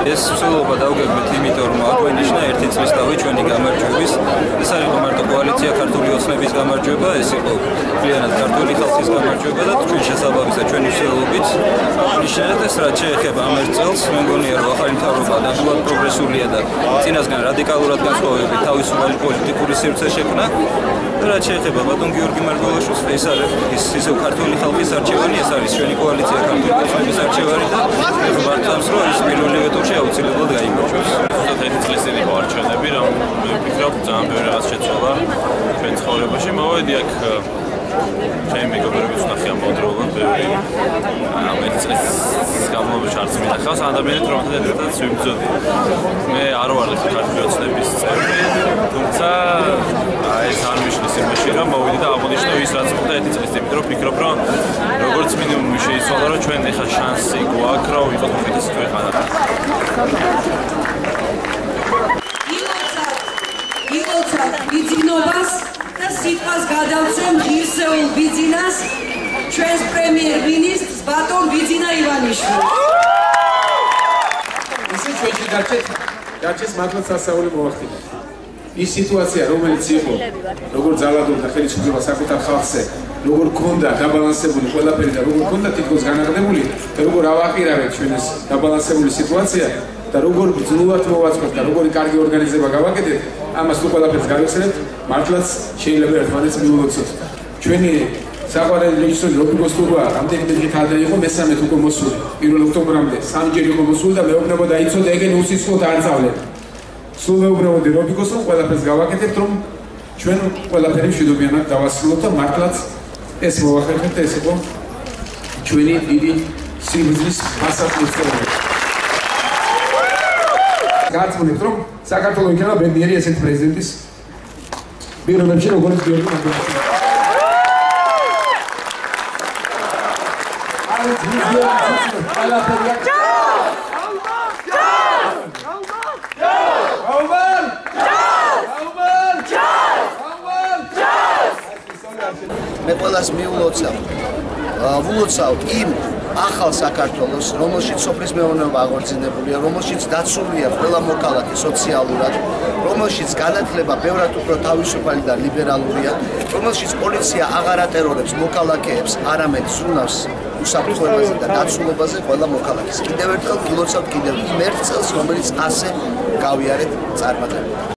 ეს მსვლელობა დავგეგმეთ იმიტომ, რომ აგვენიშნა ერთი წლის თავი ჩვენი გამარჯვების. ეს არ იყო მარტო კოალიცია ქართული ოცნების გამარჯვება, ეს იყო მთლიანად ქართული ხალხის გამარჯვება და ჩვენ შესაბამის და ჩვენი მსვლელობით ნიშნავთ ეს რაც შეეხება ამ ერთ წელს, მე მგონია რომ ახალი მთავრობა ნამდვილად პროგრესულია და წინასგან რადიკალურად განსხვავებით თავისუფალი პოლიტიკური სივრცე შექმნა. რაც შეეხება ბატონ გიორგი მარგველაშვილს, ეს არის ისევ ქართული ხალხის არჩევანი, ეს არის ჩვენი კოალიცია ქართული ოცნების არჩევანი და მართლაც რომ ის პირველივე ტურში აუცილებლად გაიმარჯვებს. ერთი წლის წინ იყო არჩევნები, რომ მე ვფიქრობ ძალიან ბევრი რაღაც შეცვალა ჩვენ ცხოვრებაში. მოვედი აქ ჩემი მეგობრებიც ნახე ამ მოდროულად ბევრი ამ ერთ წლის განმავლობაში არც მინახავს ადამიანით რომ ერთადაც ვიბრძოდი. მე არ ვარ ქართული ოცნების წევრი, თუმცა ეს არ მიშლის იმაში რომ მოვიდი და აღნიშნე ის რაც მოხდა ერთი წლის წინ, რომ ვფიქრობ რომ როგორც მინიმუმი შეიცვალა რომ ჩვენ ეხა შანსი გვაქვს რომ ვიყოთ უკეთესი ქვეყანა. ილოცავთ ბიძინობას და სიტყვას გადავცემ ღირსეულ ბიძინას, ჩვენს პრემიერ-მინისტრს ბატონ ბიძინა ივანიშვილს. ისე ჩვენში გარჩეს მართლაც სასწაული მოახდინა. ის სიტუაცია, რომელიც იყო, როგორ ძალადობდა ხელისუფლება საკუთარ ხალხზე, როგორ ქონდა დაბალანსებული ყველაფერი და როგორ ქონდა თითქოს განაღებული და როგორ ავაყირავეთ ჩვენ ეს დაბალანსებული სიტუაცია და როგორ ბრძოლად მოვაწყოთ და როგორი კარგი ორგანიზება გავაკეთეთ, ამას თუ ყველაფერს გავიხსენებთ, მართლაც შეიძლება ერთმანეთს მიულოცოთ. ჩვენი საყვარელი რეჟისორი რობი გოსტურვა რამდენიმე დღით ადრე იყო, მესამედ უკვე მოსული, 1 ოქტომბრამდე 3 ჯერ იყო მოსული და მეუბნება დაიცოდა, ეგენ უსისხლოდ არ წავლეთ. სულ მეუბნებოდი რობი გოსტურვამ, ყველაფერს გავაკეთებთ, რომ ჩვენ ყველაფერი მშვიდობიანად დავასრულოთ და მართლაც ეს მოვახერხებთ და ეს იყო ჩვენი დიდი სიბრძნის გასაწევრი. გაწმუნებთ, რომ საქართველოს იქნება ბედნიერი ესეთ პრეზიდენტის პირობებში, როგორც გიორგი მარგველაშვილი. მე ყველას ვულოცავ იმ ახალ საქართველოს, რომელშიც სოფლის მეურნეობა აღორძინებულია, რომელშიც დაცულია ყველა მოქალაქე სოციალურად, რომელშიც განათლება ბევრად უფრო თავისუფალი და ლიბერალურია, რომელშიც პოლიცია აღარ ატერორებს მოქალაქეებს, არამედ ზრუნავს უსაფრთხოებაზე და დაცულობაზე ყველა მოქალაქეს. კიდევ ერთხელ გილოცავთ კიდევ იმ ერთ წელს, რომელიც ასე გავიარეთ წარმატებით.